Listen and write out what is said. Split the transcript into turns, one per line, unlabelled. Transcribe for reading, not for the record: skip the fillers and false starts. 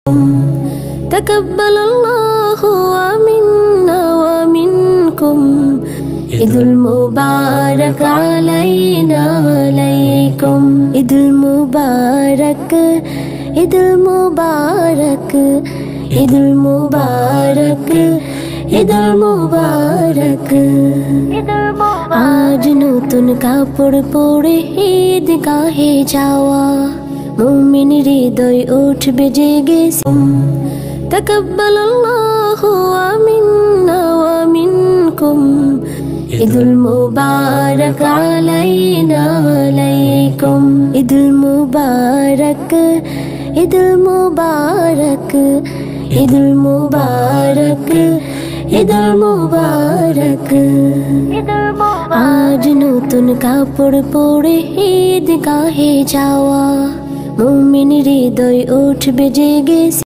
তাকাব্বালাল্লাহু মিন্না ওয়া মিনকুম ঈদুল মুবারক আলাইনা আলাইকুম ঈদুল মুবারক ঈদুল মুবারক ঈদুল মুবারক ঈদুল মুবারক আজ নতুন কাপড় পরে ঈদগাহে যাওয়া মুমিন হৃদয় উঠবে জেগে তাকাব্বালাল্লাহু মিন্না ওয়া মিনকুম ঈদুল মুবারক আলাইনা আলাইকুম ঈদুল মুবারক ঈদুল মুবারক ঈদুল মুবারক ঈদুল মুবারক আজ নতুন কাপড় পরে ঈদগাহে যাওয়া মুমিন হৃদয় উঠবে জেগে